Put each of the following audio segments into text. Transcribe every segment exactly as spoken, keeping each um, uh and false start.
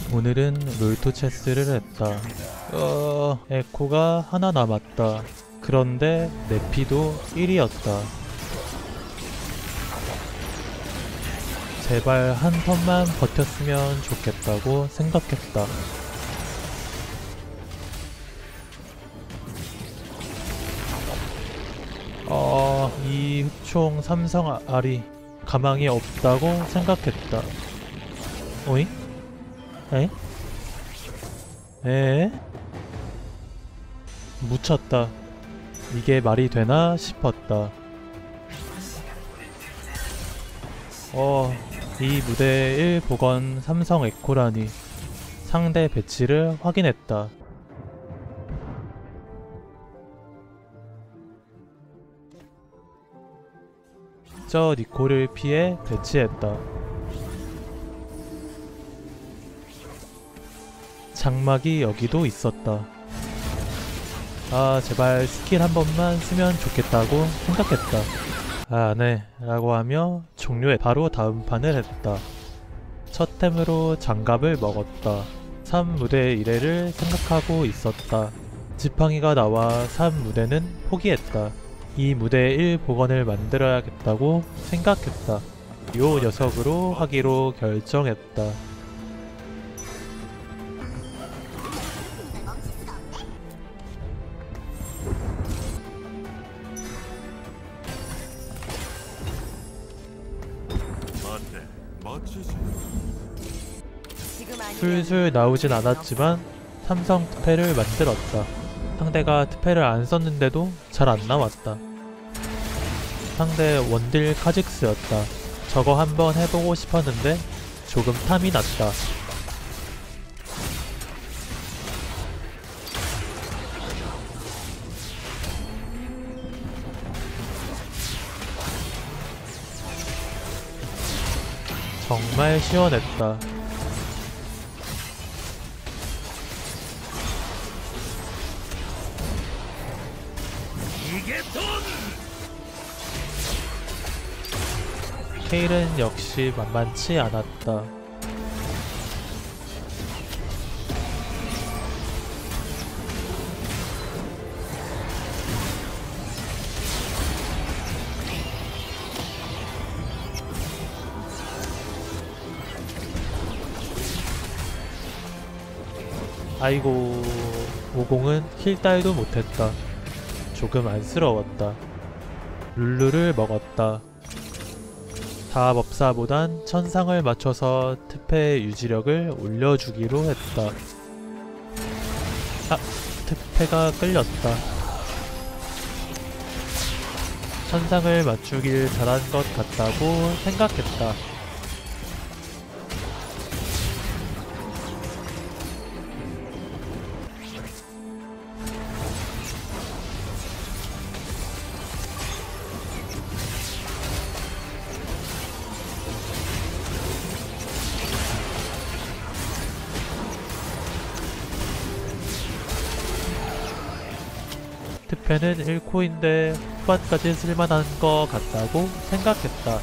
오늘은 롤토 체스를 했다. 어... 에코가 하나 남았다. 그런데 내 피도 일이었다. 제발 한 턴만 버텼으면 좋겠다고 생각했다. 어... 이 흑총 삼성 알이 가망이 없다고 생각했다. 오잉? 에? 에? 묻혔다. 이게 말이 되나 싶었다. 어... 이 무대 일 복원 삼성 에코라니. 상대 배치를 확인했다. 저 니코를 피해 배치했다. 장막이 여기도 있었다. 아 제발 스킬 한 번만 쓰면 좋겠다고 생각했다. 아 네 라고 하며 종료해 바로 다음 판을 했다. 첫 템으로 장갑을 먹었다. 삼 무대 일 회를 생각하고 있었다. 지팡이가 나와 삼 무대는 포기했다. 이 무대 일 복원을 만들어야겠다고 생각했다. 요 녀석으로 하기로 결정했다. 술술 나오진 않았지만 삼성 특패를 만들었다. 상대가 특패를 안 썼는데도 잘 안 나왔다. 상대 원딜 카직스였다. 저거 한번 해보고 싶었는데 조금 탐이 났다. 정말 시원했다. 케일은 역시 만만치 않았다. 아이고 오공은 킬딸도 못했다. 조금 안쓰러웠다. 룰루를 먹었다. 다법사보단 천상을 맞춰서 특패 유지력을 올려주기로 했다. 아! 특패가 끌렸다. 천상을 맞추길 잘한 것 같다고 생각했다. 특패는 일 코인데 후반까지 쓸만한 것 같다고 생각했다.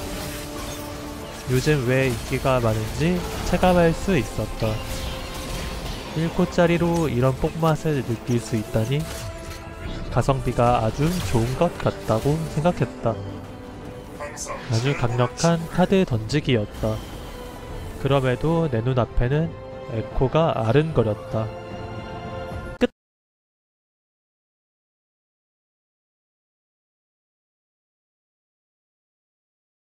요즘 왜 인기가 많은지 체감할 수 있었다. 일 코짜리로 이런 뽕맛을 느낄 수 있다니 가성비가 아주 좋은 것 같다고 생각했다. 아주 강력한 카드 던지기였다. 그럼에도 내 눈앞에는 에코가 아른거렸다.